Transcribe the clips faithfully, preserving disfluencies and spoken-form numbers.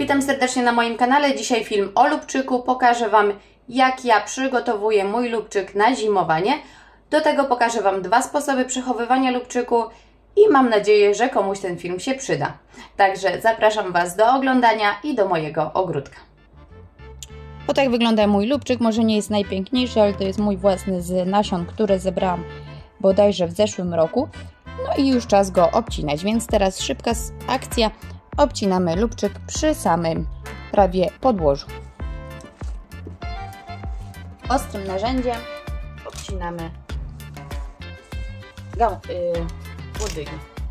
Witam serdecznie na moim kanale. Dzisiaj film o lubczyku. Pokażę Wam, jak ja przygotowuję mój lubczyk na zimowanie. Do tego pokażę Wam dwa sposoby przechowywania lubczyku i mam nadzieję, że komuś ten film się przyda. Także zapraszam Was do oglądania i do mojego ogródka. O tak wygląda mój lubczyk. Może nie jest najpiękniejszy, ale to jest mój własny z nasion, które zebrałam bodajże w zeszłym roku. No i już czas go obcinać, więc teraz szybka akcja. Obcinamy lubczyk przy samym prawie podłożu. Ostrym narzędziem obcinamy yy, łodygi.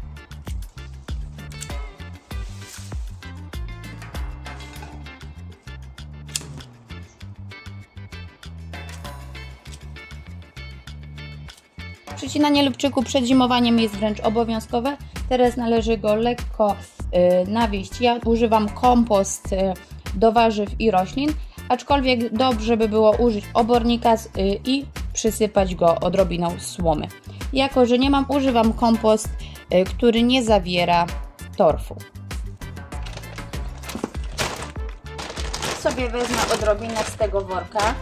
Przecinanie lubczyku przed zimowaniem jest wręcz obowiązkowe. Teraz należy go lekko y, nawieść. Ja używam kompost y, do warzyw i roślin, aczkolwiek dobrze by było użyć obornika y, i przysypać go odrobiną słomy. Jako że nie mam, używam kompost, y, który nie zawiera torfu. Sobie wezmę odrobinę z tego worka.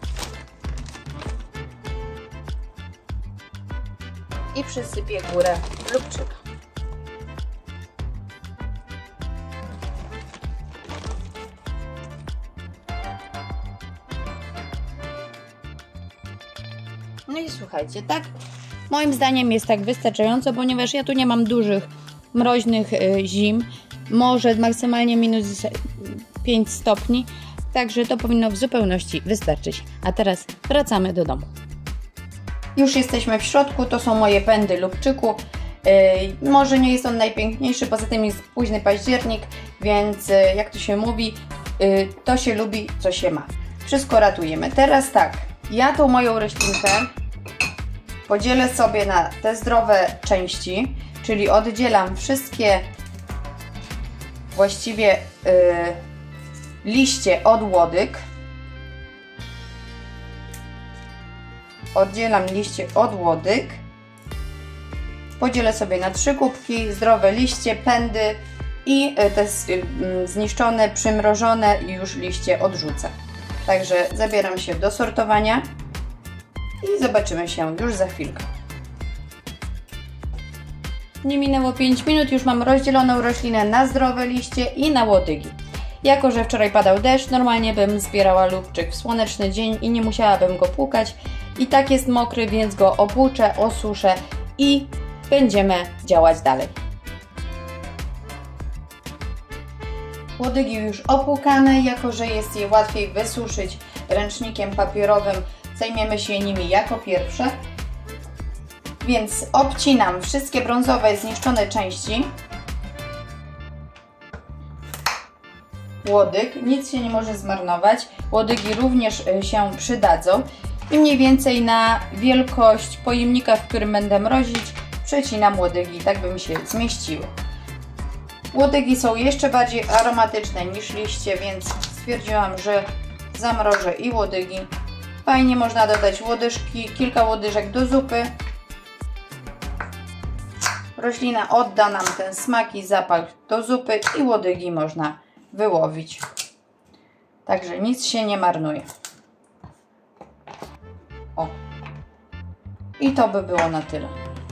I przysypię górę lubczyka. No i słuchajcie, tak moim zdaniem jest tak wystarczająco, ponieważ ja tu nie mam dużych, mroźnych zim, może maksymalnie minus pięć stopni, także to powinno w zupełności wystarczyć. A teraz wracamy do domu. Już jesteśmy w środku, to są moje pędy lubczyku. Yy, może nie jest on najpiękniejszy, poza tym jest późny październik, więc yy, jak to się mówi, yy, to się lubi, co się ma. Wszystko ratujemy. Teraz tak, ja tą moją roślinkę podzielę sobie na te zdrowe części, czyli oddzielam wszystkie właściwie yy, liście od łodyg. Oddzielam liście od łodyg, podzielę sobie na trzy kubki, zdrowe liście, pędy i te zniszczone, przymrożone i już liście odrzucę. Także zabieram się do sortowania i zobaczymy się już za chwilkę. Nie minęło pięć minut, już mam rozdzieloną roślinę na zdrowe liście i na łodygi. Jako że wczoraj padał deszcz, normalnie bym zbierała lubczyk w słoneczny dzień i nie musiałabym go płukać. I tak jest mokry, więc go opłuczę, osuszę i będziemy działać dalej. Łodygi już opłukane, jako że jest je łatwiej wysuszyć ręcznikiem papierowym, zajmiemy się nimi jako pierwsze. Więc obcinam wszystkie brązowe zniszczone części. Łodyg, nic się nie może zmarnować, łodygi również się przydadzą. I mniej więcej na wielkość pojemnika, w którym będę mrozić, przecinam łodygi, tak by mi się zmieściły. Łodygi są jeszcze bardziej aromatyczne niż liście, więc stwierdziłam, że zamrożę i łodygi. Fajnie można dodać łodyżki, kilka łodyżek do zupy. Roślina odda nam ten smak i zapach do zupy i łodygi można wyłowić. Także nic się nie marnuje. O. I to by było na tyle.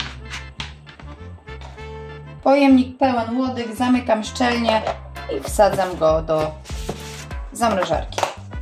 Pojemnik pełen łodyg, zamykam szczelnie i wsadzam go do zamrażarki.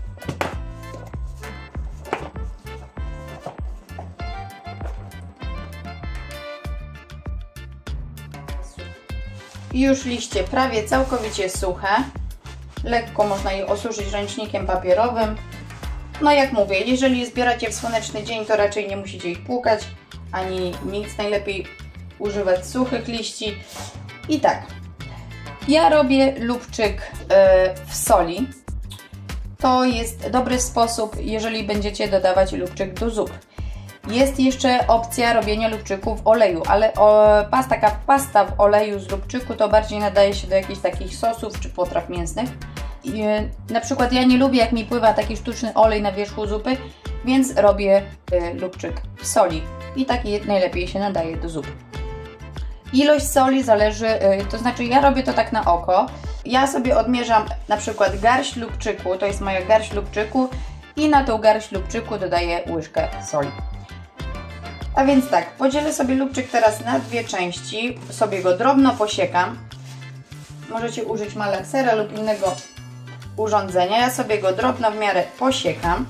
I już liście prawie całkowicie suche. Lekko można je osuszyć ręcznikiem papierowym. No jak mówię, jeżeli zbieracie w słoneczny dzień, to raczej nie musicie ich płukać, ani nic. Najlepiej używać suchych liści. I tak, ja robię lubczyk w soli. To jest dobry sposób, jeżeli będziecie dodawać lubczyk do zup. Jest jeszcze opcja robienia lubczyku w oleju, ale o, pasta, taka pasta w oleju z lubczyku to bardziej nadaje się do jakichś takich sosów czy potraw mięsnych. I, na przykład ja nie lubię, jak mi pływa taki sztuczny olej na wierzchu zupy, więc robię y, lubczyk w soli i taki najlepiej się nadaje do zupy. Ilość soli zależy, to znaczy ja robię to tak na oko. Ja sobie odmierzam na przykład garść lubczyku, to jest moja garść lubczyku i na tą garść lubczyku dodaję łyżkę soli. A więc tak, podzielę sobie lubczyk teraz na dwie części, sobie go drobno posiekam. Możecie użyć malaksera lub innego urządzenia. Ja sobie go drobno w miarę posiekam.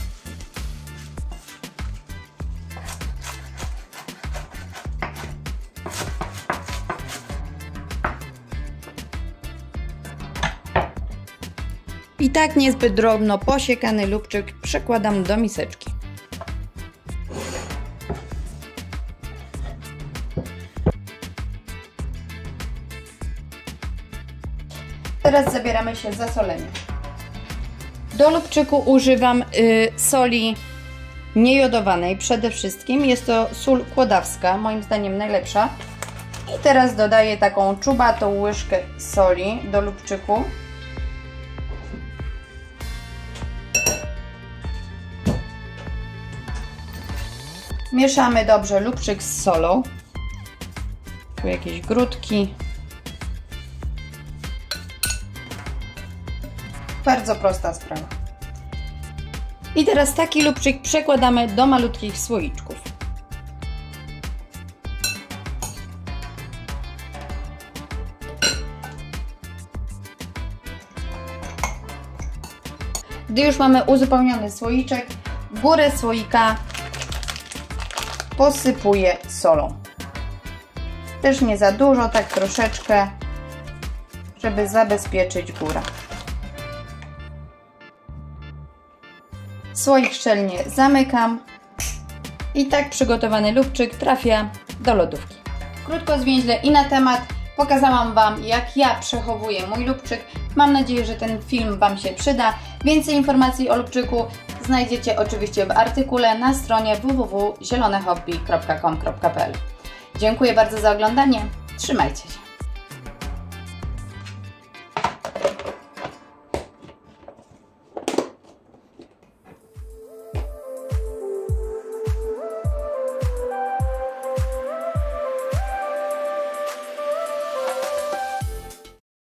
I tak niezbyt drobno posiekany lubczyk przekładam do miseczki. Teraz zabieramy się za solenie. Do lubczyku używam y, soli niejodowanej przede wszystkim. Jest to sól kłodawska, moim zdaniem najlepsza. I teraz dodaję taką czubatą łyżkę soli do lubczyku. Mieszamy dobrze lubczyk z solą. Tu jakieś grudki. Bardzo prosta sprawa. I teraz taki lubczyk przekładamy do malutkich słoiczków. Gdy już mamy uzupełniony słoiczek, górę słoika posypuję solą. Też nie za dużo, tak troszeczkę, żeby zabezpieczyć górę. Słoik szczelnie zamykam i tak przygotowany lubczyk trafia do lodówki. Krótko, zwięźle i na temat pokazałam Wam, jak ja przechowuję mój lubczyk. Mam nadzieję, że ten film Wam się przyda. Więcej informacji o lubczyku znajdziecie oczywiście w artykule na stronie w w w kropka zielone hobby kropka com kropka p l. Dziękuję bardzo za oglądanie. Trzymajcie się.